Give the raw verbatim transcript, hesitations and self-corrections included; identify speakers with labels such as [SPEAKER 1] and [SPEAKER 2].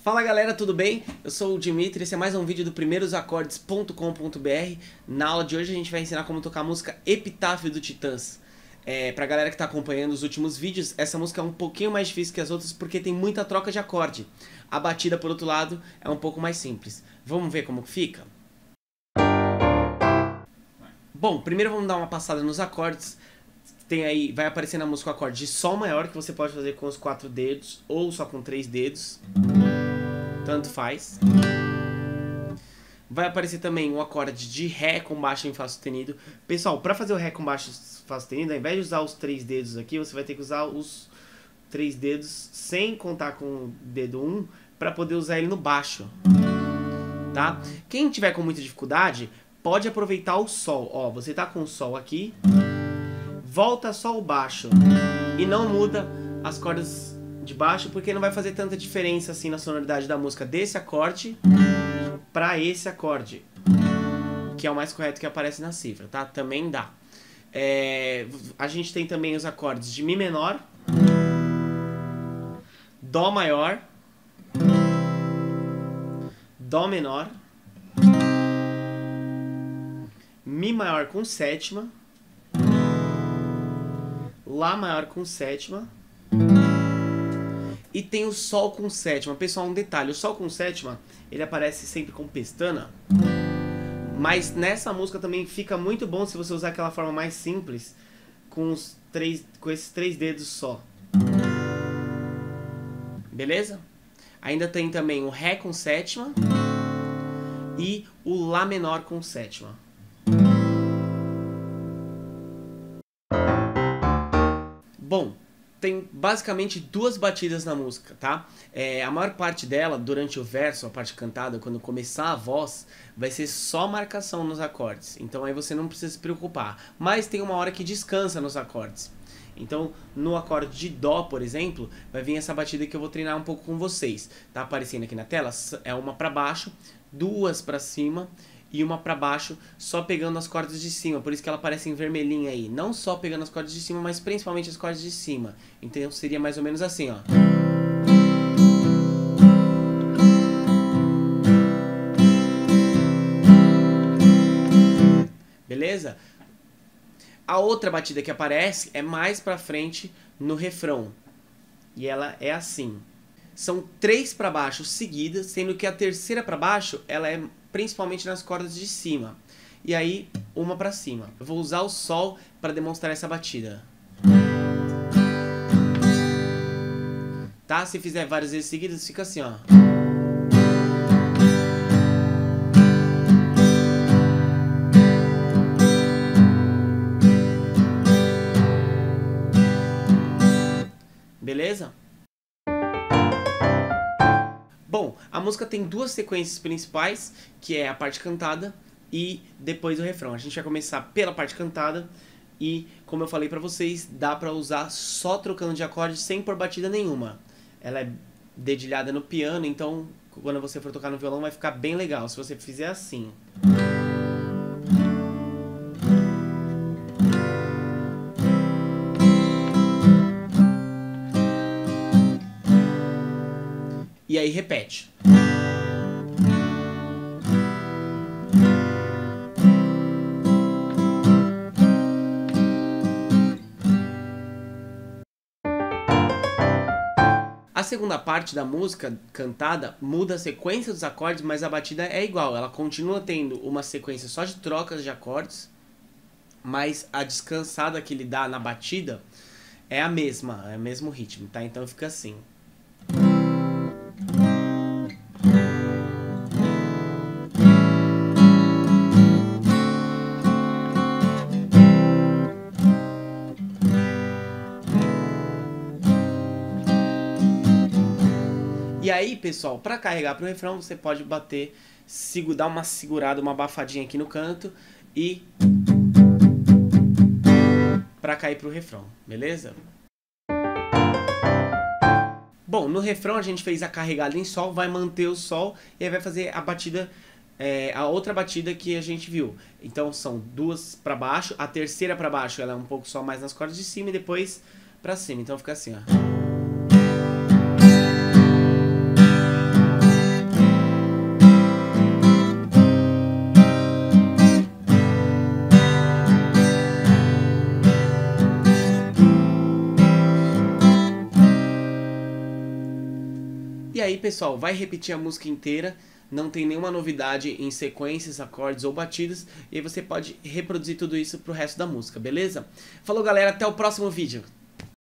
[SPEAKER 1] Fala galera, tudo bem? Eu sou o Dimitri, esse é mais um vídeo do primeiros acordes ponto com ponto br. Na aula de hoje a gente vai ensinar como tocar a música Epitáfio do Titãs. É, pra galera que tá acompanhando os últimos vídeos, essa música é um pouquinho mais difícil que as outras porque tem muita troca de acorde. A batida, por outro lado, é um pouco mais simples. Vamos ver como fica? Bom, primeiro vamos dar uma passada nos acordes. Tem aí, vai aparecer na música o acorde de Sol maior, que você pode fazer com os quatro dedos ou só com três dedos. Tanto faz. Vai aparecer também o acorde de Ré com baixo em Fá sustenido. Pessoal, para fazer o Ré com baixo em Fá sustenido, ao invés de usar os três dedos aqui, você vai ter que usar os três dedos sem contar com o dedo um, para poder usar ele no baixo. Tá? Quem tiver com muita dificuldade, pode aproveitar o Sol. Ó, você tá com o Sol aqui, volta só o baixo e não muda as cordas de baixo, porque não vai fazer tanta diferença assim na sonoridade da música desse acorde para esse acorde, que é o mais correto que aparece na cifra, tá? Também dá. É, a gente tem também os acordes de Mi menor, Dó maior, Dó menor, Mi maior com sétima, Lá maior com sétima, e tem o Sol com sétima. Pessoal, um detalhe, o Sol com sétima, ele aparece sempre com pestana, mas nessa música também fica muito bom se você usar aquela forma mais simples, com, os três, com esses três dedos só. Beleza? Ainda tem também o Ré com sétima e o Lá menor com sétima. Bom, tem basicamente duas batidas na música, tá? É, a maior parte dela, durante o verso, a parte cantada, quando começar a voz, vai ser só marcação nos acordes. Então aí você não precisa se preocupar. Mas tem uma hora que descansa nos acordes. Então, no acorde de Dó, por exemplo, vai vir essa batida que eu vou treinar um pouco com vocês. Tá aparecendo aqui na tela? É uma pra baixo, duas pra cima e uma pra baixo, só pegando as cordas de cima. Por isso que ela aparece em vermelhinha aí. Não só pegando as cordas de cima, mas principalmente as cordas de cima. Então seria mais ou menos assim, ó. Beleza? A outra batida que aparece é mais pra frente no refrão. E ela é assim. São três pra baixo seguidas, sendo que a terceira pra baixo, ela é principalmente nas cordas de cima. E aí, uma pra cima. Eu vou usar o Sol para demonstrar essa batida. Tá? Se fizer várias vezes seguidas, fica assim, ó. Beleza? Bom, a música tem duas sequências principais, que é a parte cantada e depois o refrão. A gente vai começar pela parte cantada e, como eu falei pra vocês, dá pra usar só trocando de acorde sem pôr batida nenhuma. Ela é dedilhada no piano, então quando você for tocar no violão vai ficar bem legal, se você fizer assim. E aí repete. A segunda parte da música cantada muda a sequência dos acordes, mas a batida é igual. Ela continua tendo uma sequência só de trocas de acordes, mas a descansada que ele dá na batida é a mesma, é o mesmo ritmo, tá? Então fica assim. E aí, pessoal, para carregar para o refrão, você pode bater, dar uma segurada, uma abafadinha aqui no canto e para cair para o refrão, beleza? Bom, no refrão a gente fez a carregada em Sol, vai manter o Sol e aí vai fazer a batida, é, a outra batida que a gente viu. Então são duas para baixo, a terceira para baixo ela é um pouco só mais nas cordas de cima e depois para cima. Então fica assim, ó. E aí, pessoal, vai repetir a música inteira, não tem nenhuma novidade em sequências, acordes ou batidas, e aí você pode reproduzir tudo isso pro resto da música, beleza? Falou, galera, até o próximo vídeo.